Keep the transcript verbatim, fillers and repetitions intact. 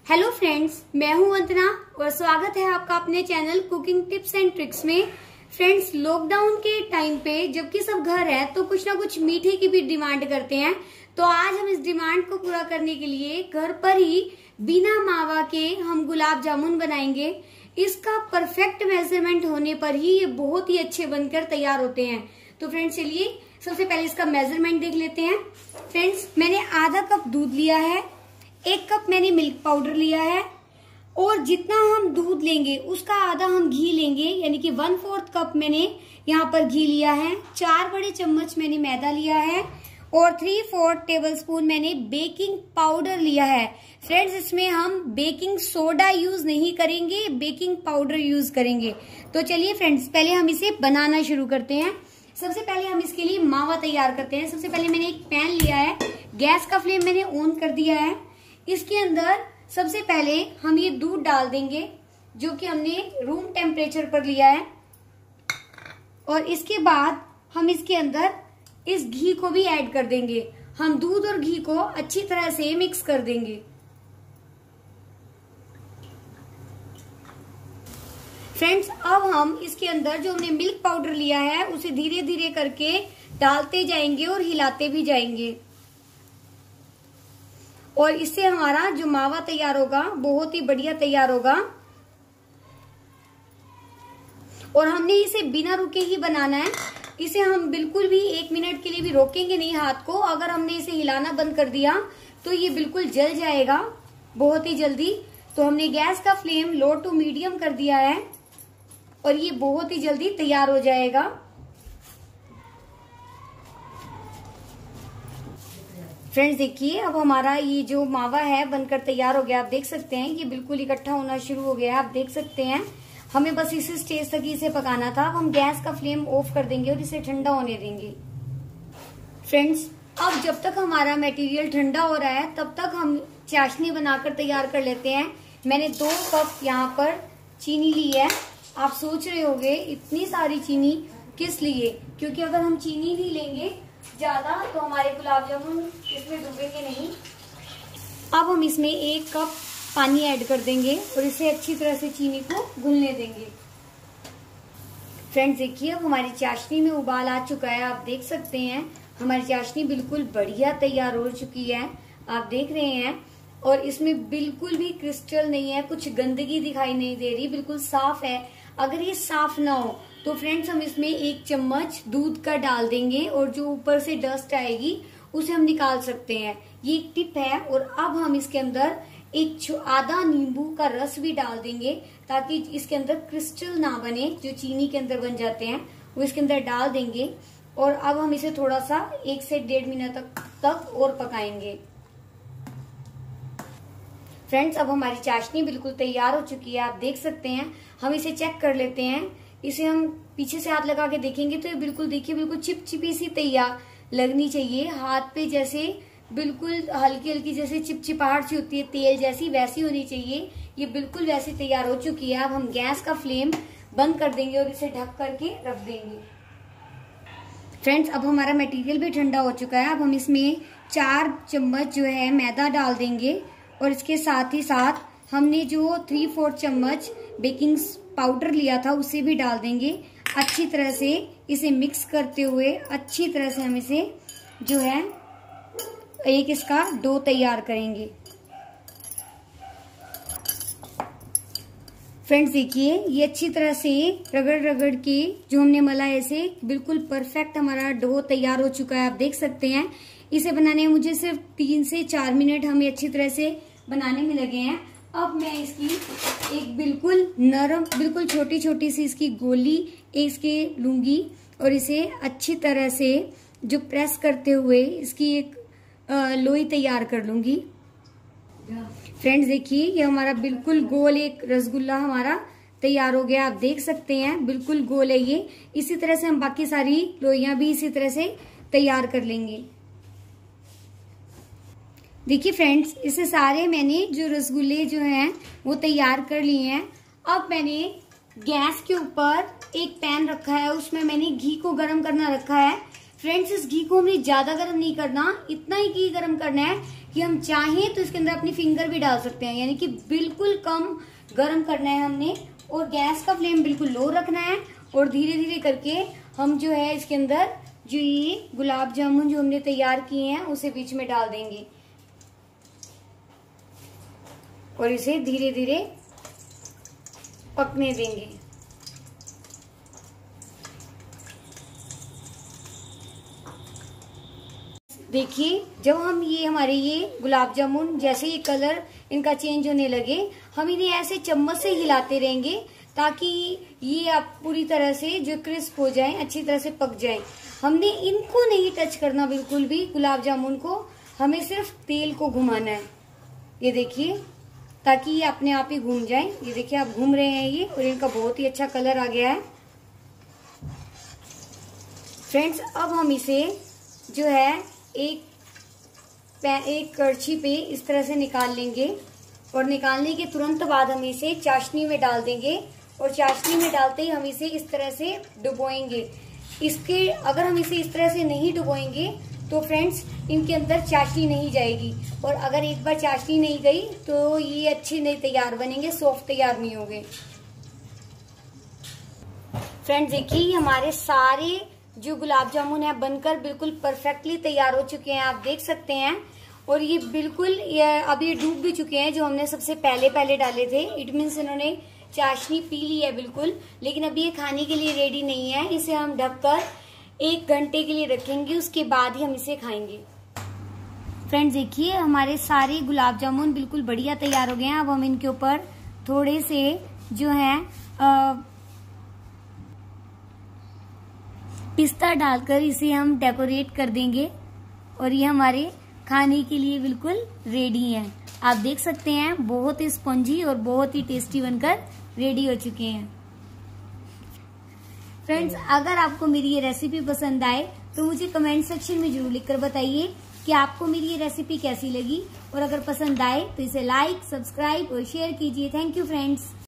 Hello friends, मैं हूं वंदना और स्वागत है आपका अपने channel cooking tips and tricks में। फ्रेंड्स, लॉकडाउन के टाइम पे जबकि सब घर है तो कुछ ना कुछ मीठे की भी डिमांड करते हैं। तो आज हम इस डिमांड को पूरा करने के लिए घर पर ही बिना मावा के हम गुलाब जामुन बनाएंगे। इसका परफेक्ट मेजरमेंट होने पर ही ये बहुत ही अच्छे बनकर तैयार होते हैं। तो फ्रेंड्स, चलिए सबसे पहले इसका मेजरमेंट देख लेते हैं। फ्रेंड्स, मैंने आधा कप दूध लिया है, एक कप मैंने मिल्क पाउडर लिया है और जितना हम दूध लेंगे उसका आधा हम घी लेंगे, यानी कि वन फोर्थ कप मैंने यहाँ पर घी लिया है। चार बड़े चम्मच मैंने मैदा लिया है और थ्री फोर्थ टेबल स्पून मैंने बेकिंग पाउडर लिया है। फ्रेंड्स, इसमें हम बेकिंग सोडा यूज नहीं करेंगे, बेकिंग पाउडर यूज करेंगे। तो चलिए फ्रेंड्स, पहले हम इसे बनाना शुरू करते हैं। सबसे पहले हम इसके लिए मावा तैयार करते हैं। सबसे पहले मैंने एक पैन लिया है, गैस का फ्लेम मैंने ऑन कर दिया है। इसके अंदर सबसे पहले हम ये दूध डाल देंगे जो कि हमने रूम टेम्परेचर पर लिया है, और इसके बाद हम इसके अंदर इस घी को भी ऐड कर देंगे। हम दूध और घी को अच्छी तरह से मिक्स कर देंगे। फ्रेंड्स, अब हम इसके अंदर जो हमने मिल्क पाउडर लिया है उसे धीरे धीरे करके डालते जाएंगे और हिलाते भी जाएंगे, और इससे हमारा जो मावा तैयार होगा बहुत ही बढ़िया तैयार होगा। और हमने इसे बिना रुके ही बनाना है। इसे हम बिल्कुल भी एक मिनट के लिए भी रोकेंगे नहीं हाथ को। अगर हमने इसे हिलाना बंद कर दिया तो ये बिल्कुल जल जाएगा बहुत ही जल्दी। तो हमने गैस का फ्लेम लो टू मीडियम कर दिया है और ये बहुत ही जल्दी तैयार हो जाएगा। फ्रेंड्स, देखिए अब हमारा ये जो मावा है बनकर तैयार हो गया। आप देख सकते हैं ये बिल्कुल इकट्ठा होना शुरू हो गया है। आप देख सकते हैं हमें बस इसी स्टेज तक इसे पकाना था। अब हम गैस का फ्लेम ऑफ कर देंगे और इसे ठंडा होने देंगे। फ्रेंड्स, अब जब तक हमारा मटेरियल ठंडा हो रहा है तब तक हम चाशनी बनाकर तैयार कर लेते हैं। मैंने दो कप यहाँ पर चीनी ली है। आप सोच रहे होंगे इतनी सारी चीनी किस लिए, क्योंकि अगर हम चीनी ही लेंगे ज्यादा तो हमारे गुलाब जामुन इसमें डूबेंगे नहीं। अब हम इसमें एक कप पानी ऐड कर देंगे और इसे अच्छी तरह से चीनी को घुलने देंगे। फ्रेंड्स, देखिए अब हमारी चाशनी में उबाल आ चुका है। आप देख सकते हैं हमारी चाशनी बिल्कुल बढ़िया तैयार हो चुकी है। आप देख रहे हैं, और इसमें बिल्कुल भी क्रिस्टल नहीं है, कुछ गंदगी दिखाई नहीं दे रही, बिल्कुल साफ है। अगर ये साफ ना हो तो फ्रेंड्स हम इसमें एक चम्मच दूध का डाल देंगे और जो ऊपर से डस्ट आएगी उसे हम निकाल सकते हैं। ये एक टिप है। और अब हम इसके अंदर एक आधा नींबू का रस भी डाल देंगे ताकि इसके अंदर क्रिस्टल ना बने, जो चीनी के अंदर बन जाते हैं वो इसके अंदर डाल देंगे। और अब हम इसे थोड़ा सा एक से डेढ़ मिनट तक तक और पकाएंगे। फ्रेंड्स, अब हमारी चाशनी बिल्कुल तैयार हो चुकी है। आप देख सकते हैं। हम इसे चेक कर लेते हैं। इसे हम पीछे से हाथ लगा के देखेंगे तो ये बिल्कुल देखिए बिल्कुल चिपचिपी सी तैयार लगनी चाहिए। हाथ पे जैसे बिल्कुल हल्की हल्की जैसे चिपचिपाहट सी होती है तेल जैसी, वैसी होनी चाहिए। ये बिल्कुल वैसी तैयार हो चुकी है। अब हम गैस का फ्लेम बंद कर देंगे और इसे ढक करके रख देंगे। फ्रेंड्स, अब हमारा मटेरियल भी ठंडा हो चुका है। अब हम इसमें चार चम्मच जो है मैदा डाल देंगे और इसके साथ ही साथ हमने जो थ्री फोर्थ चम्मच बेकिंग पाउडर लिया था उसे भी डाल देंगे। अच्छी तरह से इसे मिक्स करते हुए अच्छी तरह से हम इसे जो है एक इसका डो तैयार करेंगे। फ्रेंड्स, देखिए ये अच्छी तरह से रगड़ रगड़ के जो हमने मला ऐसे बिल्कुल परफेक्ट हमारा डो तैयार हो चुका है। आप देख सकते हैं इसे बनाने में मुझे सिर्फ तीन से चार मिनट हमें अच्छी तरह से बनाने में लगे हैं। अब मैं इसकी एक बिल्कुल नरम, बिल्कुल छोटी छोटी सी इसकी गोली इसके लूंगी और इसे अच्छी तरह से जो प्रेस करते हुए इसकी एक लोई तैयार कर लूंगी। फ्रेंड्स, देखिए ये हमारा बिल्कुल गोल एक रसगुल्ला हमारा तैयार हो गया। आप देख सकते हैं बिल्कुल गोल है ये। इसी तरह से हम बाकी सारी लोइयां भी इसी तरह से तैयार कर लेंगे। देखिए फ्रेंड्स, इसे सारे मैंने जो रसगुल्ले जो हैं वो तैयार कर लिए हैं। अब मैंने गैस के ऊपर एक पैन रखा है, उसमें मैंने घी को गर्म करना रखा है। फ्रेंड्स, इस घी को हमने ज्यादा गर्म नहीं करना, इतना ही घी गर्म करना है कि हम चाहें तो इसके अंदर अपनी फिंगर भी डाल सकते हैं, यानी कि बिल्कुल कम गर्म करना है हमने और गैस का फ्लेम बिल्कुल लो रखना है। और धीरे धीरे करके हम जो है इसके अंदर जो ये गुलाब जामुन जो हमने तैयार किए हैं उसे बीच में डाल देंगे और इसे धीरे धीरे पकने देंगे। देखिए जब हम ये हमारे ये गुलाब जामुन जैसे ये कलर इनका चेंज होने लगे, हम इन्हें ऐसे चम्मच से हिलाते रहेंगे ताकि ये आप पूरी तरह से जो क्रिस्प हो जाए, अच्छी तरह से पक जाए। हमने इनको नहीं टच करना बिल्कुल भी गुलाब जामुन को, हमें सिर्फ तेल को घुमाना है। ये देखिए ताकि ये अपने आप ही घूम जाए। ये देखिए आप घूम रहे हैं ये और इनका बहुत ही अच्छा कलर आ गया है। फ्रेंड्स अब हम इसे जो है एक एक कड़छी पे इस तरह से निकाल लेंगे और निकालने के तुरंत बाद हम इसे चाशनी में डाल देंगे और चाशनी में डालते ही हम इसे इस तरह से डुबोएंगे। इसके अगर हम इसे इस तरह से नहीं डुबोएंगे तो फ्रेंड्स इनके अंदर चाशनी नहीं जाएगी और अगर एक बार चाशनी नहीं गई तो ये अच्छे नहीं तैयार बनेंगे, सॉफ्ट तैयार नहीं होंगे। फ्रेंड्स देखिए हमारे सारे जो गुलाब जामुन है बनकर बिल्कुल परफेक्टली तैयार हो चुके हैं, आप देख सकते हैं। और ये बिल्कुल ये अब ये डूब भी चुके हैं जो हमने सबसे पहले पहले डाले थे। इट मीन्स इन्होंने चाशनी पी ली है बिल्कुल, लेकिन अभी ये खाने के लिए रेडी नहीं है। इसे हम ढककर एक घंटे के लिए रखेंगे, उसके बाद ही हम इसे खाएंगे। फ्रेंड्स देखिए हमारे सारे गुलाब जामुन बिल्कुल बढ़िया तैयार हो गए हैं। अब हम इनके ऊपर थोड़े से जो है आ, पिस्ता डालकर इसे हम डेकोरेट कर देंगे और ये हमारे खाने के लिए बिल्कुल रेडी हैं। आप देख सकते हैं बहुत ही स्पंजी और बहुत ही टेस्टी बनकर रेडी हो चुके हैं। फ्रेंड्स अगर आपको मेरी ये रेसिपी पसंद आए तो मुझे कमेंट सेक्शन में जरूर लिखकर बताइए कि आपको मेरी ये रेसिपी कैसी लगी और अगर पसंद आए तो इसे लाइक, सब्सक्राइब और शेयर कीजिए। Thank you friends.